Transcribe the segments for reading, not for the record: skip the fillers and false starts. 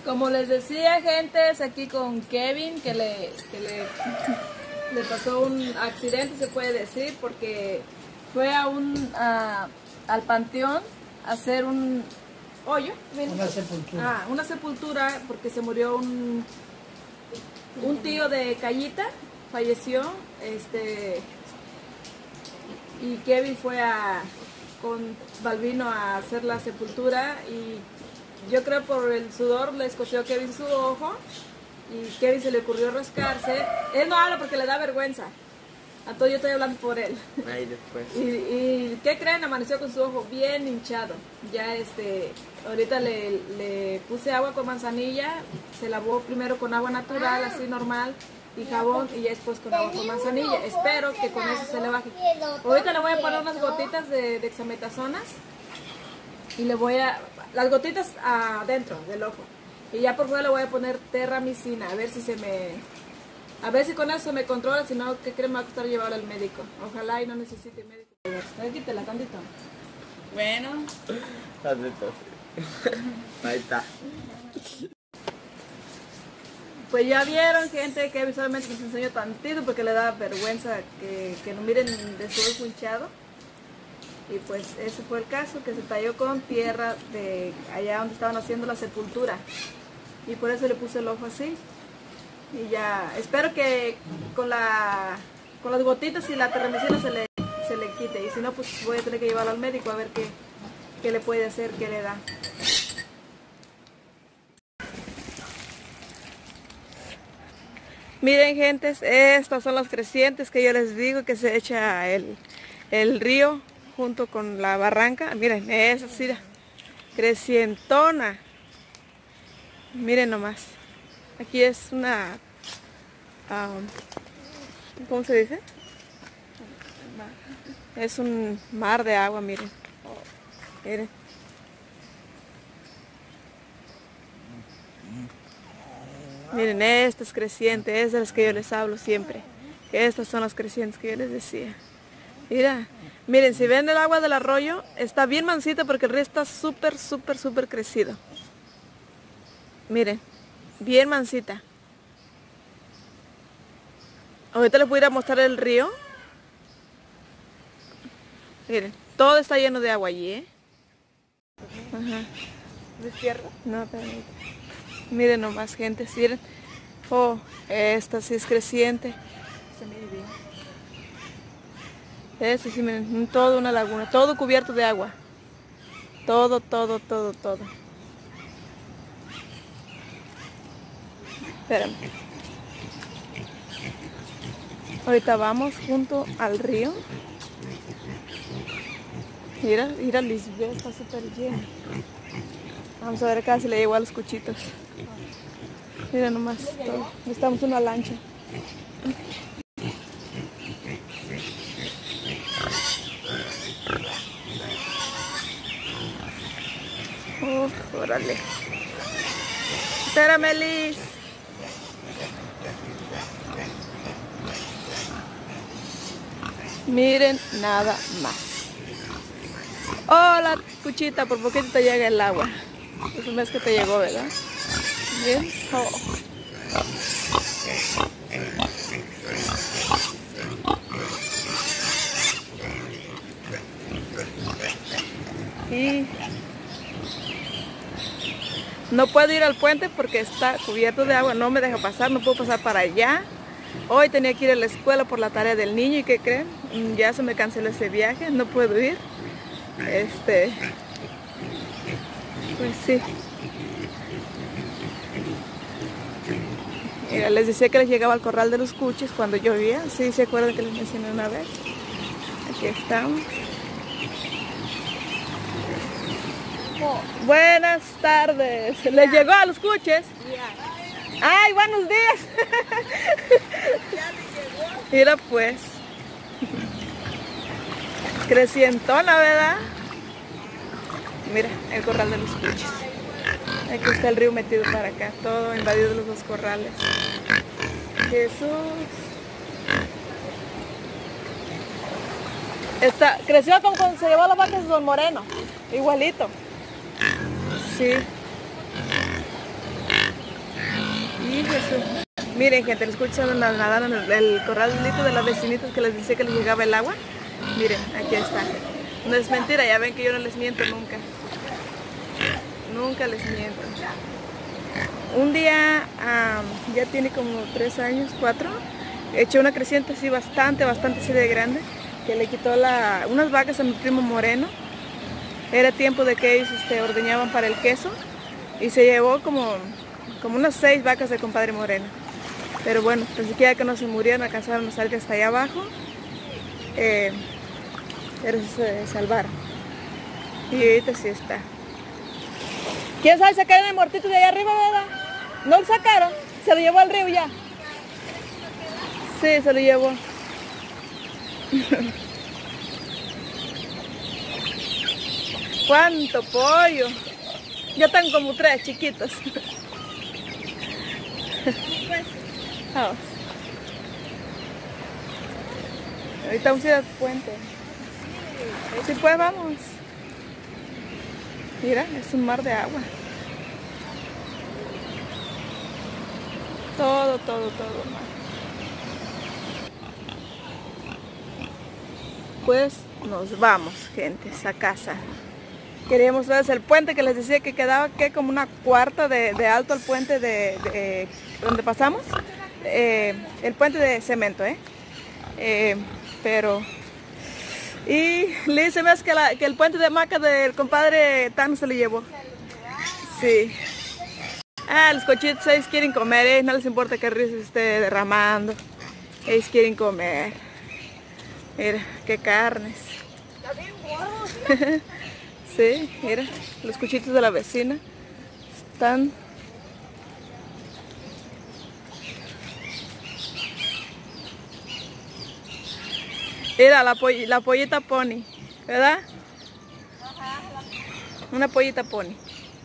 Como les decía, gente, es aquí con Kevin que le pasó un accidente, se puede decir, porque fue al panteón a hacer un hoyo. Una sepultura. Una sepultura porque se murió un tío de Cayita, falleció, y Kevin fue con Balbino a hacer la sepultura y yo creo por el sudor le escoció a Kevin su ojo y Kevin se le ocurrió rascarse. Él no habla porque le da vergüenza. A todo yo estoy hablando por él. Ahí después. Y ¿qué creen? Amaneció con su ojo bien hinchado. Ya ahorita le puse agua con manzanilla, se lavó primero con agua natural, así normal, y jabón, y ya después con agua con manzanilla. Espero que con eso se le baje. Ahorita le voy a poner unas gotitas de dexametazonas y le voy a... las gotitas adentro del ojo. Y ya por fuera le voy a poner terramicina, a ver si con eso me controla, si no, ¿qué creen? Me va a costar llevarlo al médico. Ojalá y no necesite médico. A ver, quítela tantito. Bueno. Ahí está. Pues ya vieron, gente, que visualmente les enseño tantito porque le da vergüenza que no miren de su ojo hinchado. Y pues ese fue el caso, que se talló con tierra de allá donde estaban haciendo la sepultura. Y por eso le puse el ojo así. Y ya, espero que con las gotitas y la terramicina se le quite. Y si no, pues voy a tener que llevarlo al médico a ver qué le puede hacer, qué le da. Miren, gentes, estas son las crecientes que yo les digo que se echa el río junto con la barranca. Miren, esa sí, crecientona. Miren nomás. Aquí es una... ¿cómo se dice? Es un mar de agua, miren. Miren. Miren, esta es creciente, es de las que yo les hablo siempre. Estas son las crecientes que yo les decía. Mira, miren, si ven el agua del arroyo, está bien mansita porque el río está súper, súper, súper crecido. Miren, bien mansita. Ahorita les voy a ir a mostrar el río. Miren, todo está lleno de agua allí, ¿eh? Ajá. ¿De izquierda? No, espérame. Miren nomás, gente, miren. Oh, esta sí es creciente. Se mide bien. Este sí, miren, toda una laguna, todo cubierto de agua. Todo, todo, todo, todo. Espérame. Ahorita vamos junto al río. Mira, mira, Lisbeth está súper llena. Vamos a ver acá si le llegó a los cuchitos. Mira nomás, todo. Estamos en una lancha. Órale. Espérame, Liz. Miren nada más. Hola, cuchita, por poquito te llega el agua. Es un mes que te llegó, ¿verdad? Bien. Oh. Y no puedo ir al puente porque está cubierto de agua, no me deja pasar, no puedo pasar para allá. Hoy tenía que ir a la escuela por la tarea del niño y ¿qué creen? Ya se me canceló ese viaje, no puedo ir. Pues sí. Mira, les decía que les llegaba al corral de los cuches cuando llovía. Sí, ¿se acuerdan que les mencioné una vez? Aquí estamos. Oh, buenas tardes. Yeah. ¿Les llegó a los cuches? Yeah. ¡Ay, buenos días! Ya les llegó. Mira pues. Crecientona, ¿verdad? Mira, el corral de los cuches. Aquí está el río metido para acá, todo invadido de los dos corrales. Jesús. Creció como cuando se llevó las vacas de Don Moreno, igualito. Sí. Y Jesús. Miren, gente, les escuchan nadar en el corralito de las vecinitas que les decía que les llegaba el agua. Miren, aquí está. No es mentira, ya ven que yo no les miento nunca. Nunca les miento. Un día, ya tiene como 3 años, 4, eché una creciente así bastante así de grande, que le quitó unas vacas a mi primo Moreno. Era tiempo de que ellos ordeñaban para el queso y se llevó como unas 6 vacas de compadre Moreno. Pero bueno, ni siquiera que no se murieron, alcanzaron a salir hasta allá abajo, pero se salvaron. Y ahorita sí está. ¿Quién sabe sacar el muertito de allá arriba, verdad? ¿No lo sacaron? ¿Se lo llevó al río ya? Sí, se lo llevó. ¡Cuánto pollo! Ya están como 3 chiquitos. Vamos. Ahorita vamos a ir al puente. Sí, pues vamos. Mira, es un mar de agua. Todo mar. Pues nos vamos, gente, a casa. Queríamos ver el puente que les decía que quedaba como una cuarta de alto al puente de donde pasamos. El puente de cemento, pero... Y le dice más que el puente de hamaca del compadre Tano se le llevó. Sí. Los cochitos, ellos quieren comer, no les importa que el río se esté derramando. Ellos quieren comer. Mira, qué carnes. Está bien gordo. Sí, mira, los cuchitos de la vecina están... Mira, la pollita pony, ¿verdad? Una pollita pony.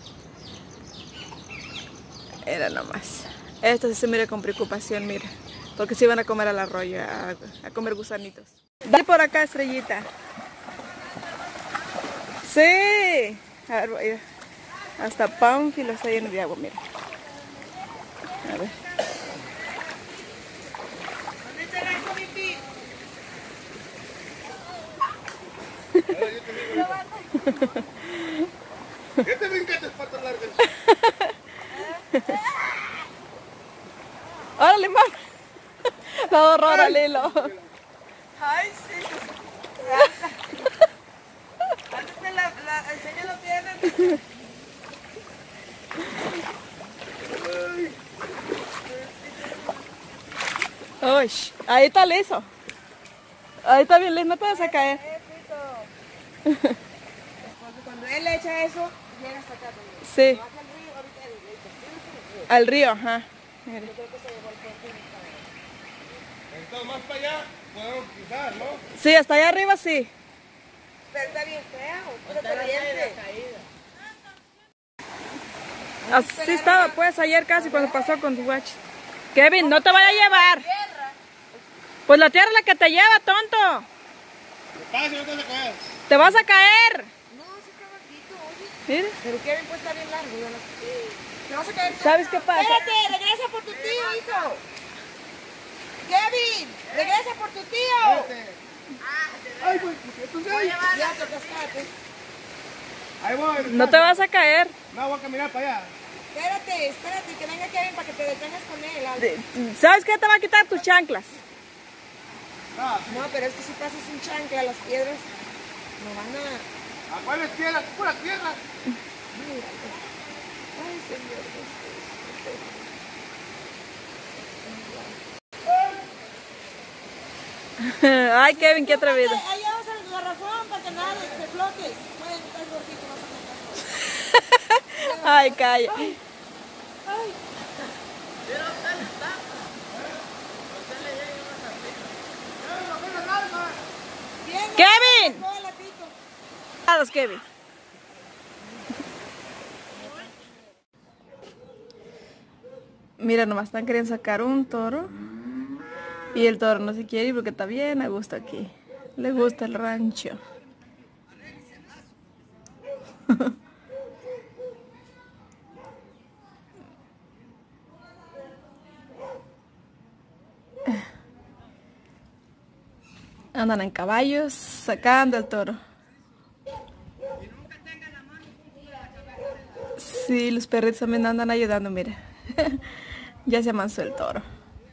Era nomás. Esto sí se mira con preocupación, mira. Porque se iban a comer al arroyo, a comer gusanitos. Dale por acá, Estrellita. Sí. A ver, mira. Hasta Pánfilo está lleno de agua, mira. A ver. ¿Dónde está el arco, Pipi? ¿Qué te brincaste, patas largas? ¡Órale, mamá! La horror al hilo. Ay, sí. Antes me enseña los piernas. Uy, ahí está liso. Ahí está bien liso, no te vas a caer. Porque cuando él le echa eso, llega hasta acá también. Sí, Baja al río, ahorita el río. al río, ajá. Mira. Yo creo que se llevó al puente. Entonces, más para allá, podemos cruzar, ¿no? Sí, hasta allá arriba sí. Pero está bien feo, pura corriente. Así estaba pues ayer casi cuando pasó con tu guachi. Kevin, no te vaya a llevar. Pues la tierra es la que te lleva, tonto. Pase, no te vas a caer. Te vas a caer. No, sí está bajito, oye. Mira. Pero Kevin pues está bien largo. Yo no sé. Te vas a caer. ¿Sabes qué pasa? Espérate, regresa por tu tío, hijo. Kevin, regresa por tu tío. Ay, pues, entonces ahí. Ya te cascaste. Ahí voy. No te vas a caer. No, voy a caminar para allá. Espérate, que venga Kevin para que te detengas con él. ¿Sabes qué? Te va a quitar tus chanclas. No, pero es que si pasas un chancla a las piedras, no van a... ¿A cuáles tierras? Pura tierra. Ay, Señor Jesús. Ay, Kevin, qué atrevido. Ahí vamos al garrafón para que nada te flotes. Bueno, estás gordito, vas a meter. Ay, calla. Ay. Bien, Kevin. todo el latito. Vamos, Kevin. Mira, nomás están queriendo sacar un toro. Y el toro no se quiere ir porque está bien a gusto aquí. Le gusta el rancho. Andan en caballos sacando el toro. Sí, los perritos también andan ayudando, mire. Ya se amansó el toro.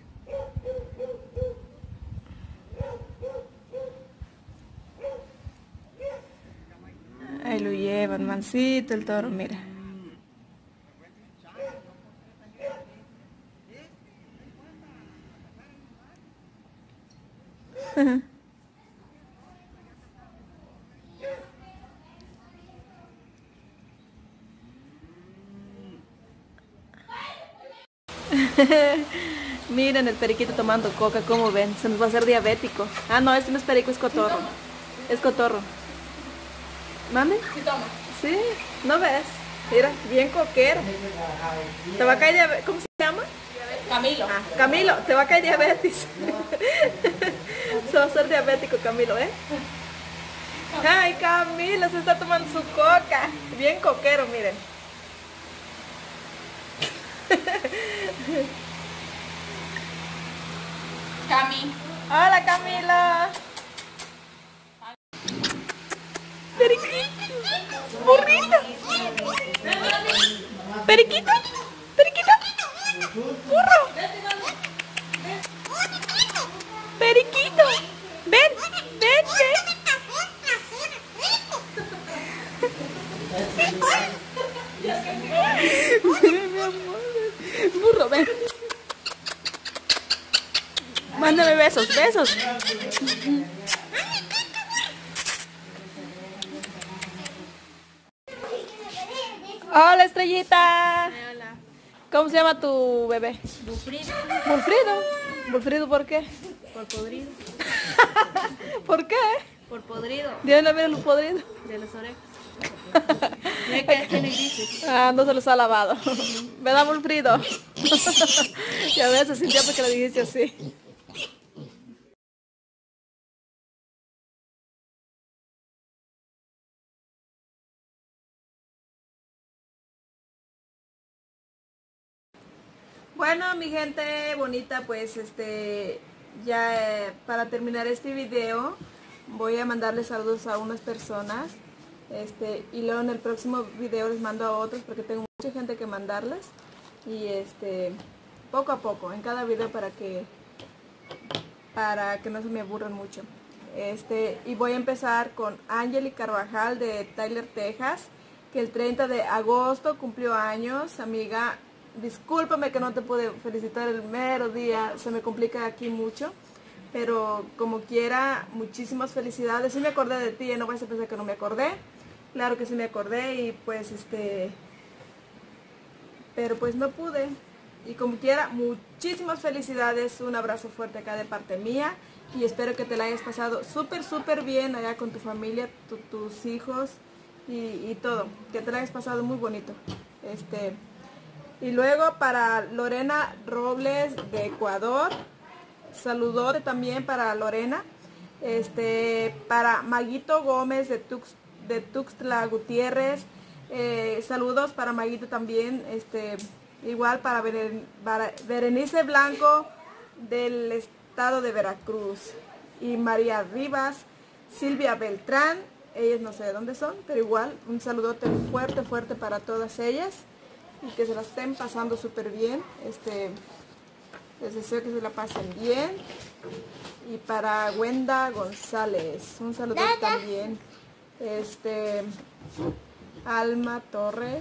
Ahí lo llevan, mansito el toro, mira. Miren el periquito tomando coca, como ven, se nos va a hacer diabético. Ah, no, este no es perico, es cotorro. Es cotorro. ¿Mande? Sí, toma. Sí, ¿no ves? Mira, bien coquero. Te va a caer diabetes. ¿Cómo se llama? Camilo. Ah, Camilo, te va a caer diabetes. Se va a hacer diabético, Camilo, ¿eh? Ay, Camilo se está tomando su coca. Bien coquero, miren. Cami. Hola, Camilo. Periquito. Burrito. Periquito. Periquito. Burro. Periquito. Ven, ven, ven. Ven, mi amor. Burro, ven. Mándame besos, besos. Hola, Estrellita. Hola. ¿Cómo se llama tu bebé? Bufrido. Bulfrido. ¿Bulfrido por qué? Por podrido. ¿Por qué? Por podrido. ¿De dónde viene el podrido? De las orejas. ¿Qué le dices? Ah, no se los ha lavado. ¿Verdad, Bulfrido? Ya ves, se sintió porque le dijiste así. Bueno, mi gente bonita, pues ya para terminar este video voy a mandarles saludos a unas personas y luego en el próximo video les mando a otros porque tengo mucha gente que mandarles y poco a poco en cada video para que no se me aburran mucho. Y voy a empezar con Angeli Carvajal de Tyler, Texas, que el 30 de agosto cumplió años. Amiga, discúlpame que no te pude felicitar el mero día, se me complica aquí mucho, pero como quiera, muchísimas felicidades. Sí me acordé de ti, no vas a pensar que no me acordé, claro que sí me acordé y pues pero pues no pude. Y como quiera, muchísimas felicidades, un abrazo fuerte acá de parte mía y espero que te la hayas pasado súper bien allá con tu familia, tus hijos y todo, que te la hayas pasado muy bonito. Y luego para Lorena Robles de Ecuador, saludote también para Lorena. Para Maguito Gómez de Tuxtla Gutiérrez, saludos para Maguito también. Igual para Berenice Blanco del estado de Veracruz y María Rivas, Silvia Beltrán, ellas no sé de dónde son, pero igual un saludote fuerte para todas ellas y que se la estén pasando súper bien. Les deseo que se la pasen bien. Y para Wenda González, un saludo también. Alma Torres,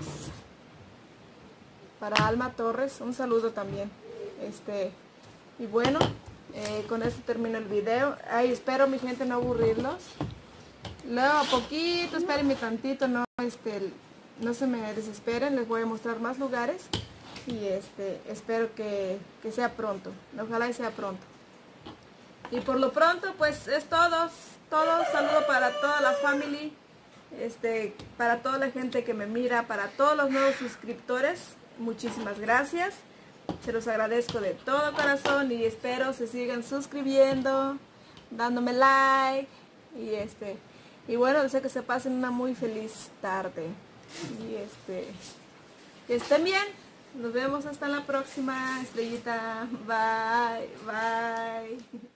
para Alma Torres, un saludo también. Y bueno, con esto termino el video. Ay, espero mi gente no aburrirlos. Luego poquito, espérenme tantito, no se me desesperen, les voy a mostrar más lugares y espero que sea pronto, ojalá y sea pronto. Y por lo pronto pues es todo, saludo para toda la family, para toda la gente que me mira, para todos los nuevos suscriptores, muchísimas gracias, se los agradezco de todo corazón y espero se sigan suscribiendo, dándome like y bueno, deseo que se pasen una muy feliz tarde. Y estén bien. Nos vemos hasta la próxima, Estrellita. Bye.